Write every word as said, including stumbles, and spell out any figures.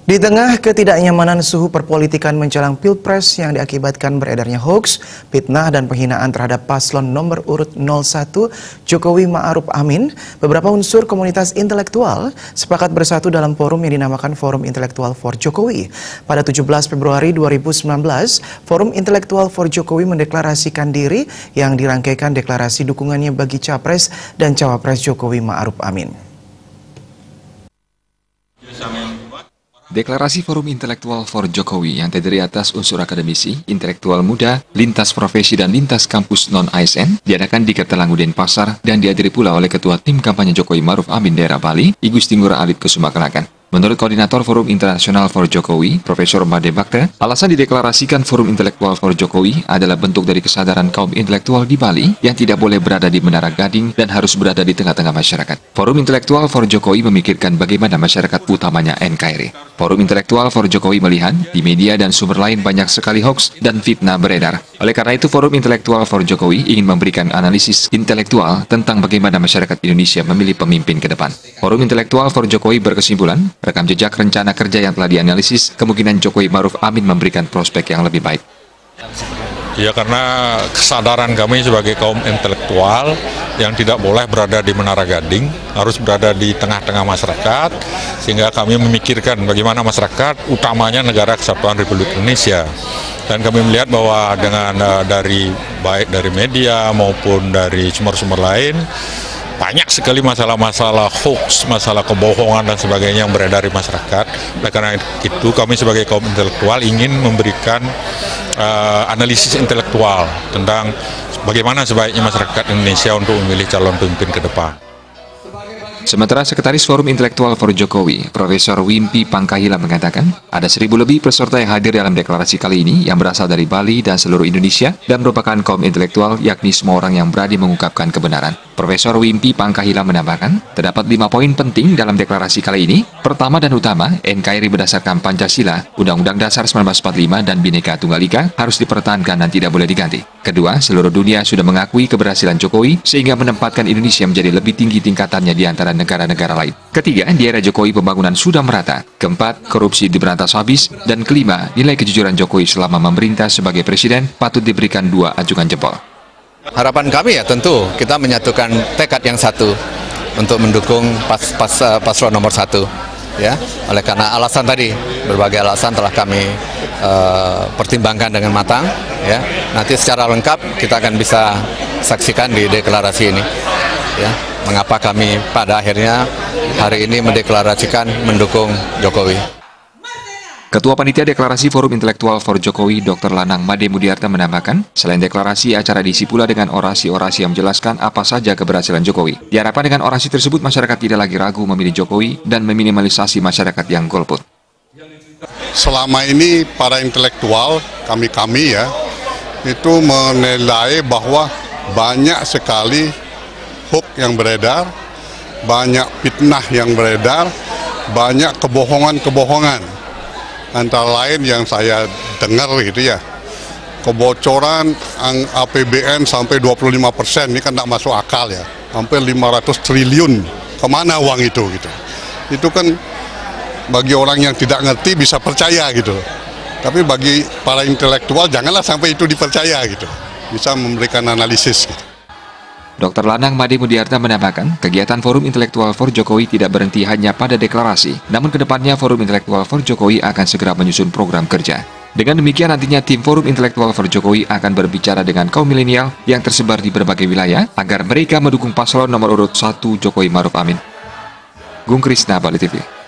Di tengah ketidaknyamanan suhu perpolitikan menjelang Pilpres yang diakibatkan beredarnya hoaks, fitnah dan penghinaan terhadap paslon nomor urut nol satu Jokowi Ma'ruf Amin, beberapa unsur komunitas intelektual sepakat bersatu dalam forum yang dinamakan Forum Intelektual for Jokowi. Pada tujuh belas Februari dua ribu sembilan belas, Forum Intelektual for Jokowi mendeklarasikan diri yang dirangkaikan deklarasi dukungannya bagi Capres dan Cawapres Jokowi Ma'ruf Amin. Deklarasi Forum Intelektual for Jokowi yang terdiri atas unsur akademisi, intelektual muda, lintas profesi dan lintas kampus non-A S N diadakan di Kertalangu Denpasar dan dihadiri pula oleh Ketua Tim Kampanye Jokowi Ma'ruf Amin daerah Bali, Igusti Ngurah Alit Kusumakalakan. Menurut Koordinator Forum Internasional for Jokowi, Profesor Made Bakte, alasan dideklarasikan Forum Intelektual for Jokowi adalah bentuk dari kesadaran kaum intelektual di Bali yang tidak boleh berada di Menara Gading dan harus berada di tengah-tengah masyarakat. Forum Intelektual for Jokowi memikirkan bagaimana masyarakat utamanya N K R I. Forum Intelektual for Jokowi melihat di media dan sumber lain banyak sekali hoaks dan fitnah beredar. Oleh karena itu, Forum Intelektual for Jokowi ingin memberikan analisis intelektual tentang bagaimana masyarakat Indonesia memilih pemimpin ke depan. Forum Intelektual for Jokowi berkesimpulan, rekam jejak rencana kerja yang telah dianalisis, kemungkinan Jokowi Ma'ruf Amin memberikan prospek yang lebih baik. Ya, karena kesadaran kami sebagai kaum intelektual yang tidak boleh berada di Menara Gading, harus berada di tengah-tengah masyarakat, sehingga kami memikirkan bagaimana masyarakat, utamanya negara kesatuan Republik Indonesia. Dan kami melihat bahwa dengan uh, dari baik dari media maupun dari sumber-sumber lain, banyak sekali masalah-masalah hoax, masalah kebohongan dan sebagainya yang beredar di masyarakat. Oleh karena itu kami sebagai kaum intelektual ingin memberikan uh, analisis intelektual tentang bagaimana sebaiknya masyarakat Indonesia untuk memilih calon pemimpin ke depan. Sementara Sekretaris Forum Intelektual for Jokowi, Profesor Wimpi Pangkahila mengatakan, ada seribu lebih peserta yang hadir dalam deklarasi kali ini yang berasal dari Bali dan seluruh Indonesia dan merupakan kaum intelektual, yakni semua orang yang berani mengungkapkan kebenaran. Profesor Wimpi Pangkahila menambahkan, terdapat lima poin penting dalam deklarasi kali ini. Pertama dan utama, N K R I berdasarkan Pancasila, Undang-Undang Dasar seribu sembilan ratus empat puluh lima dan Bhinneka Tunggal Ika harus dipertahankan dan tidak boleh diganti. Kedua, seluruh dunia sudah mengakui keberhasilan Jokowi sehingga menempatkan Indonesia menjadi lebih tinggi tingkatannya di antara negara-negara lain. Ketiga, di era Jokowi pembangunan sudah merata. Keempat, korupsi diberantas habis. Dan kelima, nilai kejujuran Jokowi selama memerintah sebagai presiden patut diberikan dua acungan jempol. Harapan kami ya tentu kita menyatukan tekad yang satu untuk mendukung pas, pas, paslon nomor satu. Ya, oleh karena alasan tadi, berbagai alasan telah kami uh, pertimbangkan dengan matang. Ya, nanti secara lengkap kita akan bisa saksikan di deklarasi ini. Ya, mengapa kami pada akhirnya hari ini mendeklarasikan mendukung Jokowi. Ketua Panitia Deklarasi Forum Intelektual for Jokowi, Doktor Lanang Made Mudiarta menambahkan, selain deklarasi, acara diisi pula dengan orasi-orasi yang menjelaskan apa saja keberhasilan Jokowi. Diharapkan dengan orasi tersebut, masyarakat tidak lagi ragu memilih Jokowi dan meminimalisasi masyarakat yang golput. Selama ini para intelektual, kami-kami ya, itu menilai bahwa banyak sekali hoax yang beredar, banyak fitnah yang beredar, banyak kebohongan-kebohongan. Antara lain yang saya dengar gitu ya, kebocoran A P B N sampai dua puluh lima persen, ini kan tidak masuk akal ya, hampir lima ratus triliun, kemana uang itu gitu. Itu kan bagi orang yang tidak ngerti bisa percaya gitu, tapi bagi para intelektual janganlah sampai itu dipercaya gitu, bisa memberikan analisis gitu. Doktor Lanang Made Mudiarta menambahkan, kegiatan Forum Intelektual for Jokowi tidak berhenti hanya pada deklarasi, namun kedepannya Forum Intelektual for Jokowi akan segera menyusun program kerja. Dengan demikian nantinya tim Forum Intelektual for Jokowi akan berbicara dengan kaum milenial yang tersebar di berbagai wilayah agar mereka mendukung paslon nomor urut satu Jokowi Ma'ruf Amin. Gung Krisna, Bali T V.